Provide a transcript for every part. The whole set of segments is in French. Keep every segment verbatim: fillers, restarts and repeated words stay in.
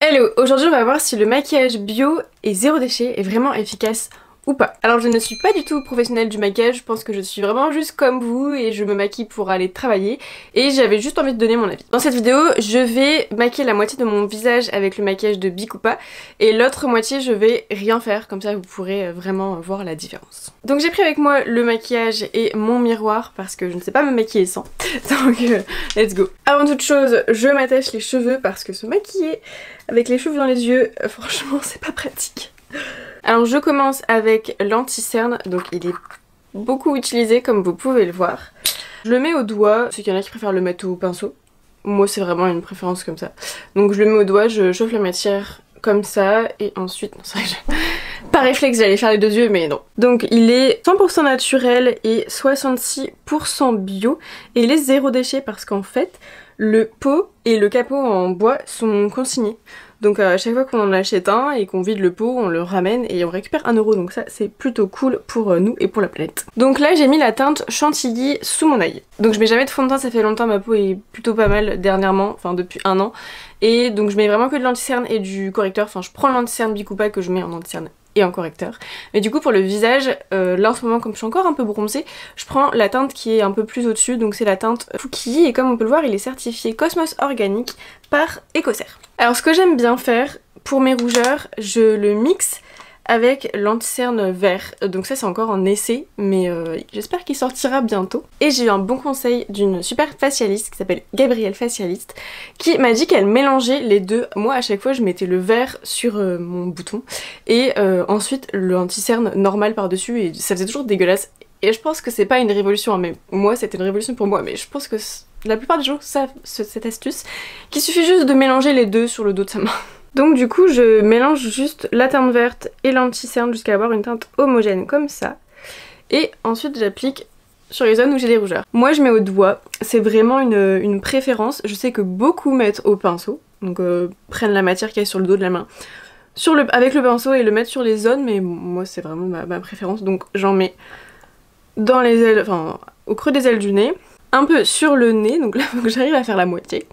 Hello, aujourd'hui on va voir si le maquillage bio et zéro déchet est vraiment efficace ou pas. Alors je ne suis pas du tout professionnelle du maquillage, je pense que je suis vraiment juste comme vous et je me maquille pour aller travailler et j'avais juste envie de donner mon avis. Dans cette vidéo, je vais maquiller la moitié de mon visage avec le maquillage de Bikupa et l'autre moitié je vais rien faire, comme ça vous pourrez vraiment voir la différence. Donc j'ai pris avec moi le maquillage et mon miroir parce que je ne sais pas me maquiller sans, donc euh, let's go. Avant toute chose, je m'attache les cheveux parce que se maquiller avec les cheveux dans les yeux, euh, franchement c'est pas pratique. Alors je commence avec l'anti-cerne, donc il est beaucoup utilisé comme vous pouvez le voir. Je le mets au doigt, c'est qu'il y en a qui préfèrent le mettre au pinceau. Moi c'est vraiment une préférence comme ça. Donc je le mets au doigt, je chauffe la matière comme ça et ensuite... Non, c'est vrai, je... par réflexe j'allais faire les deux yeux mais non. Donc il est cent pour cent naturel et soixante-six pour cent bio et il est zéro déchet parce qu'en fait le pot et le capot en bois sont consignés. Donc à chaque fois qu'on en achète un et qu'on vide le pot, on le ramène et on récupère un euro. Donc ça c'est plutôt cool pour nous et pour la planète. Donc là j'ai mis la teinte chantilly sous mon œil. Donc je mets jamais de fond de teint, ça fait longtemps, ma peau est plutôt pas mal dernièrement, enfin depuis un an. Et donc je mets vraiment que de l'anti-cerne et du correcteur. Enfin je prends l'anti-cerne Bikupa que je mets en anti-cerne et en correcteur. Mais du coup pour le visage, euh, là en ce moment comme je suis encore un peu bronzée, je prends la teinte qui est un peu plus au-dessus, donc c'est la teinte Fuki et comme on peut le voir il est certifié Cosmos Organique par Ecocer. Alors ce que j'aime bien faire pour mes rougeurs, je le mixe avec l'anti-cerne vert, donc ça c'est encore en essai mais euh, j'espère qu'il sortira bientôt. Et j'ai eu un bon conseil d'une super facialiste qui s'appelle Gabrielle Facialiste qui m'a dit qu'elle mélangeait les deux. Moi à chaque fois je mettais le vert sur euh, mon bouton et euh, ensuite le anti-cerne normal par dessus et ça faisait toujours dégueulasse. Et je pense que c'est pas une révolution, hein, mais moi c'était une révolution pour moi, mais je pense que la plupart des gens savent cette astuce, qu'il suffit juste de mélanger les deux sur le dos de sa main. Donc du coup je mélange juste la teinte verte et l'anti-cerne jusqu'à avoir une teinte homogène comme ça. Et ensuite j'applique sur les zones où j'ai des rougeurs. Moi je mets au doigt, c'est vraiment une, une préférence. Je sais que beaucoup mettent au pinceau, donc euh, prennent la matière qu'il y a sur le dos de la main sur le, avec le pinceau et le mettent sur les zones, mais moi c'est vraiment ma, ma préférence. Donc j'en mets dans les ailes, enfin au creux des ailes du nez, un peu sur le nez, donc là faut que j'arrive à faire la moitié.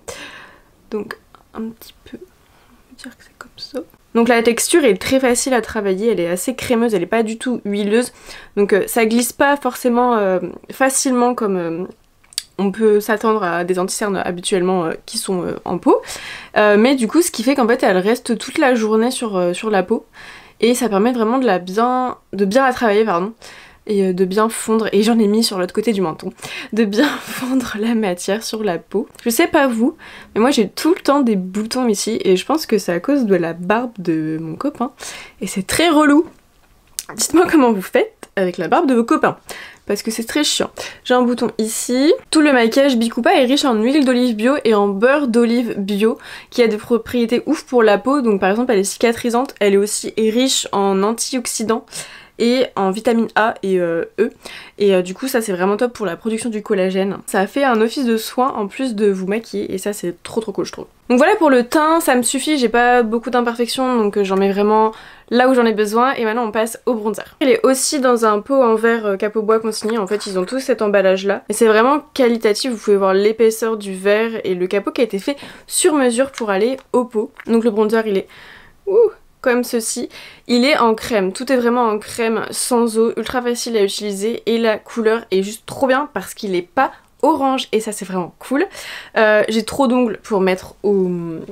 Donc un petit peu... dire que c'est comme ça. Donc la texture est très facile à travailler, elle est assez crémeuse, elle est pas du tout huileuse, donc euh, ça glisse pas forcément euh, facilement comme euh, on peut s'attendre à des anti-cernes habituellement euh, qui sont euh, en peau, euh, mais du coup ce qui fait qu'en fait elle reste toute la journée sur, euh, sur la peau et ça permet vraiment de la bien, de bien la travailler pardon. Et de bien fondre, et j'en ai mis sur l'autre côté du menton, de bien fondre la matière sur la peau. Je sais pas vous, mais moi j'ai tout le temps des boutons ici, et je pense que c'est à cause de la barbe de mon copain, et c'est très relou. Dites-moi comment vous faites avec la barbe de vos copains, parce que c'est très chiant. J'ai un bouton ici. Tout le maquillage Bikupa est riche en huile d'olive bio et en beurre d'olive bio, qui a des propriétés ouf pour la peau, donc par exemple elle est cicatrisante, elle est aussi riche en antioxydants, et en vitamine A et euh, E et euh, du coup ça c'est vraiment top pour la production du collagène. Ça fait un office de soin en plus de vous maquiller et ça c'est trop trop cool je trouve. Donc voilà pour le teint, ça me suffit, j'ai pas beaucoup d'imperfections donc j'en mets vraiment là où j'en ai besoin et maintenant on passe au bronzer. Il est aussi dans un pot en verre euh, capot bois consigné, en fait ils ont tous cet emballage là et c'est vraiment qualitatif, vous pouvez voir l'épaisseur du verre et le capot qui a été fait sur mesure pour aller au pot. Donc le bronzer il est... Ouh, comme ceci. Il est en crème, tout est vraiment en crème sans eau, ultra facile à utiliser et la couleur est juste trop bien parce qu'il est pas orange et ça c'est vraiment cool. Euh, j'ai trop d'ongles pour mettre au,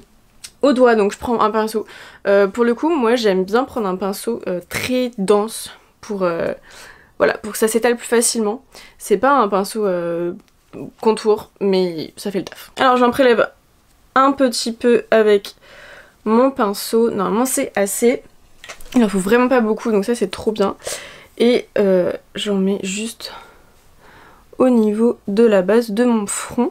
au doigt donc je prends un pinceau. Euh, pour le coup moi j'aime bien prendre un pinceau euh, très dense pour, euh, voilà, pour que ça s'étale plus facilement. C'est pas un pinceau euh, contour mais ça fait le taf. Alors j'en prélève un petit peu avec mon pinceau, normalement c'est assez, il en faut vraiment pas beaucoup donc ça c'est trop bien et euh, j'en mets juste au niveau de la base de mon front.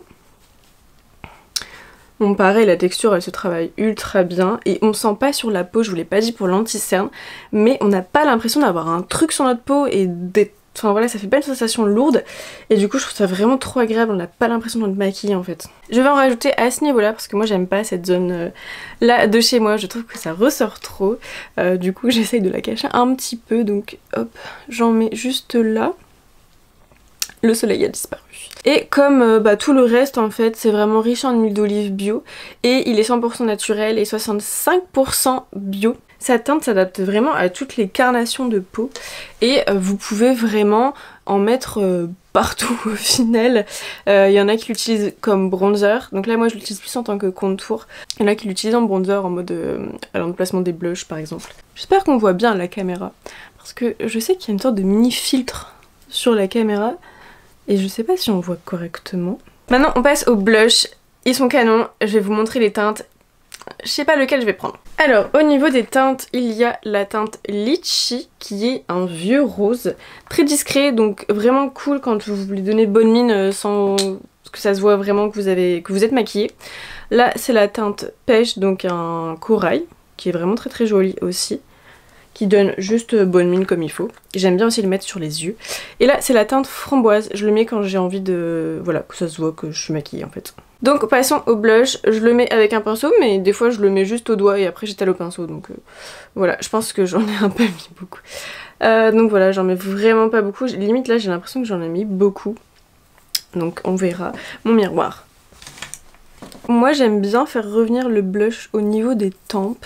Bon pareil la texture elle se travaille ultra bien et on sent pas sur la peau, je vous l'ai pas dit pour l'anti-cerne, mais on n'a pas l'impression d'avoir un truc sur notre peau et d'être... Enfin voilà, ça fait pas une sensation lourde et du coup je trouve ça vraiment trop agréable, on n'a pas l'impression de maquiller en fait. Je vais en rajouter à ce niveau là parce que moi j'aime pas cette zone euh, là de chez moi, je trouve que ça ressort trop. Euh, du coup j'essaye de la cacher un petit peu donc hop, j'en mets juste là. le soleil a disparu. Et comme euh, bah, tout le reste en fait, c'est vraiment riche en huile d'olive bio et il est cent pour cent naturel et soixante-cinq pour cent bio. Sa teinte s'adapte vraiment à toutes les carnations de peau et euh, vous pouvez vraiment en mettre euh, partout au final. Il euh, y en a qui l'utilisent comme bronzer, donc là moi je l'utilise plus en tant que contour. Il y en a qui l'utilisent en bronzer en mode euh, à l'emplacement des blushs par exemple. J'espère qu'on voit bien la caméra parce que je sais qu'il y a une sorte de mini filtre sur la caméra et je sais pas si on voit correctement. Maintenant on passe aux blushs, ils sont canons, je vais vous montrer les teintes. Je sais pas lequel je vais prendre. Alors au niveau des teintes, il y a la teinte Litchi qui est un vieux rose, très discret, donc vraiment cool quand vous voulez donner bonne mine sans que ça se voit vraiment que vous, avez, que vous êtes maquillée. Là c'est la teinte Pêche, donc un corail, qui est vraiment très très joli aussi, qui donne juste bonne mine comme il faut. J'aime bien aussi le mettre sur les yeux. Et là c'est la teinte Framboise, je le mets quand j'ai envie de... voilà, que ça se voit que je suis maquillée en fait. Donc passons au blush, je le mets avec un pinceau mais des fois je le mets juste au doigt et après j'étale au pinceau, donc euh, voilà, je pense que j'en ai un peu mis beaucoup. Euh, donc voilà, j'en mets vraiment pas beaucoup, limite là j'ai l'impression que j'en ai mis beaucoup. Donc on verra. Mon miroir. Moi j'aime bien faire revenir le blush au niveau des tempes.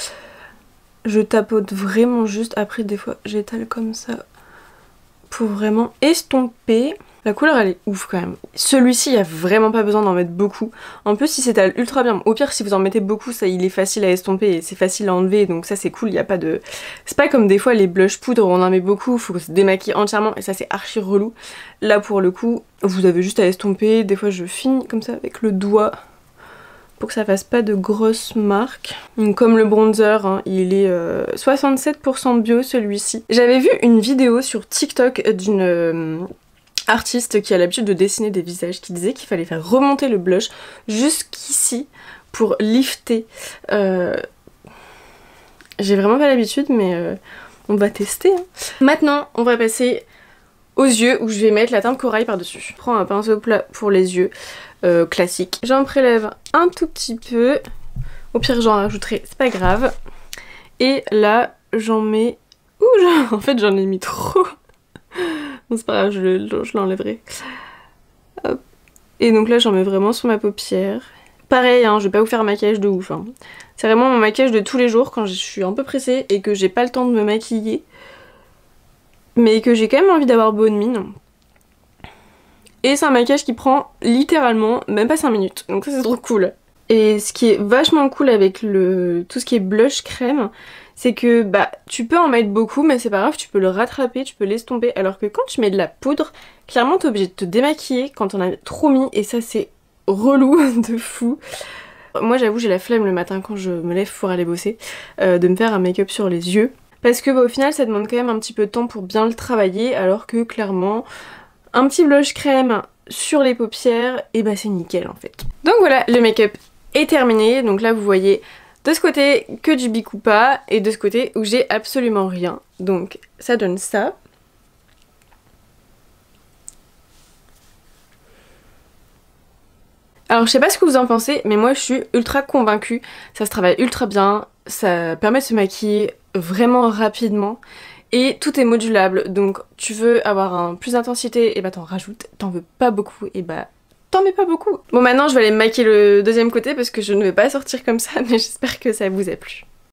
Je tapote vraiment juste, après des fois j'étale comme ça pour vraiment estomper. La couleur elle est ouf quand même. Celui-ci il n'y a vraiment pas besoin d'en mettre beaucoup. En plus il s'étale ultra bien. Au pire si vous en mettez beaucoup ça il est facile à estomper et c'est facile à enlever, donc ça c'est cool, il n'y a pas de... C'est pas comme des fois les blush poudre où on en met beaucoup, il faut se démaquiller entièrement et ça c'est archi relou. Là pour le coup vous avez juste à estomper, des fois je finis comme ça avec le doigt pour que ça fasse pas de grosses marques. Donc comme le bronzer, hein, il est euh, soixante-sept pour cent bio celui-ci. J'avais vu une vidéo sur TikTok d'une... Euh, artiste qui a l'habitude de dessiner des visages qui disait qu'il fallait faire remonter le blush jusqu'ici pour lifter. Euh... J'ai vraiment pas l'habitude mais euh, on va tester. Hein. Maintenant on va passer aux yeux où je vais mettre la teinte corail par dessus. Je prends un pinceau plat pour les yeux euh, classique. J'en prélève un tout petit peu. Au pire j'en rajouterai, c'est pas grave. Et là j'en mets... Ouh, en fait j'en ai mis trop. Bon c'est pas grave, je, je l'enlèverai. Hop. Et donc là j'en mets vraiment sur ma paupière. Pareil, hein, je vais pas vous faire un maquillage de ouf. Hein. C'est vraiment mon maquillage de tous les jours quand je suis un peu pressée et que j'ai pas le temps de me maquiller. Mais que j'ai quand même envie d'avoir bonne mine. Et c'est un maquillage qui prend littéralement même pas cinq minutes. Donc ça c'est trop cool. Et ce qui est vachement cool avec le tout ce qui est blush crème, c'est que bah tu peux en mettre beaucoup mais c'est pas grave, tu peux le rattraper, tu peux l'estomper, alors que quand tu mets de la poudre, clairement t'es obligé de te démaquiller quand on a trop mis et ça c'est relou de fou. Moi j'avoue j'ai la flemme le matin quand je me lève pour aller bosser euh, de me faire un make-up sur les yeux parce que bah, au final ça demande quand même un petit peu de temps pour bien le travailler, alors que clairement un petit blush crème sur les paupières et bah c'est nickel en fait. Donc voilà, le make-up est terminé, donc là vous voyez de ce côté que du bicoupa et de ce côté où j'ai absolument rien. Donc ça donne ça. Alors je sais pas ce que vous en pensez, mais moi je suis ultra convaincue. Ça se travaille ultra bien, ça permet de se maquiller vraiment rapidement. Et tout est modulable, donc tu veux avoir un plus d'intensité, et bah t'en rajoutes, t'en veux pas beaucoup, et bah t'en mets pas beaucoup. Bon maintenant je vais aller me maquiller le deuxième côté parce que je ne vais pas sortir comme ça, mais j'espère que ça vous a plu.